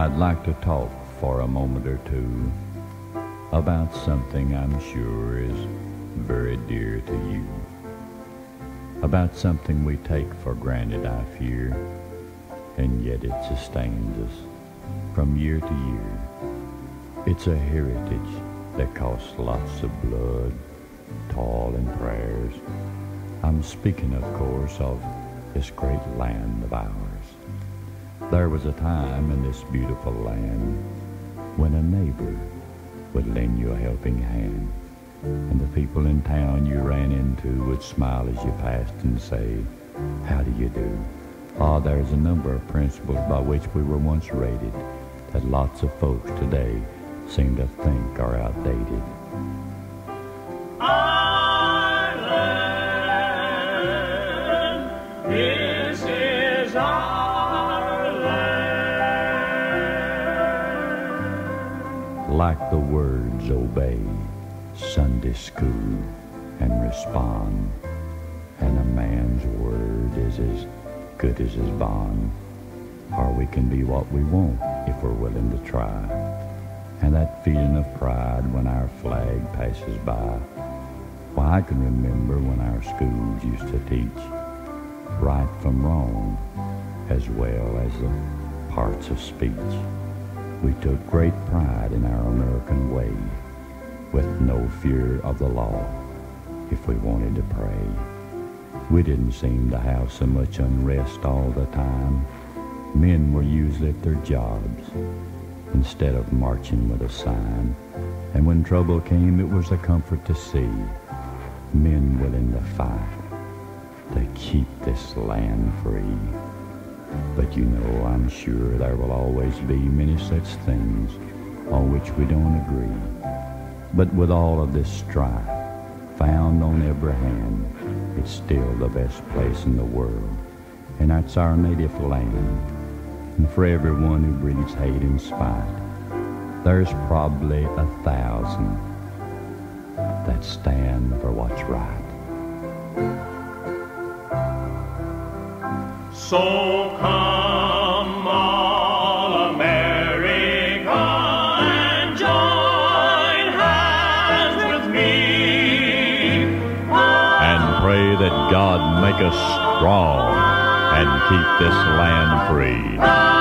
I'd like to talk for a moment or two about something I'm sure is very dear to you. About something we take for granted, I fear, and yet it sustains us from year to year. It's a heritage that costs lots of blood, toil, and prayers. I'm speaking, of course, of this great land of ours. There was a time in this beautiful land when a neighbor would lend you a helping hand, and the people in town you ran into would smile as you passed and say, "How do you do?" There's a number of principles by which we were once rated that lots of folks today seem to think are outdated. Ireland, this is our land. Like the words obey, Sunday school, and respond, and a man's word is as good as his bond, or we can be what we want if we're willing to try. And that feeling of pride when our flag passes by. Why, I can remember when our schools used to teach right from wrong as well as the parts of speech. We took great pride in our American way, with no fear of the law if we wanted to pray. We didn't seem to have so much unrest all the time. Men were usually at their jobs instead of marching with a sign. And when trouble came, it was a comfort to see men willing to fight to keep this land free. But you know, I'm sure there will always be many such things on which we don't agree. But with all of this strife found on every hand, it's still the best place in the world, and that's our native land. And for everyone who breeds hate and spite, there's probably 1,000 that stand for what's right. So come all America and join hands with me, and pray that God make us strong and keep this land free.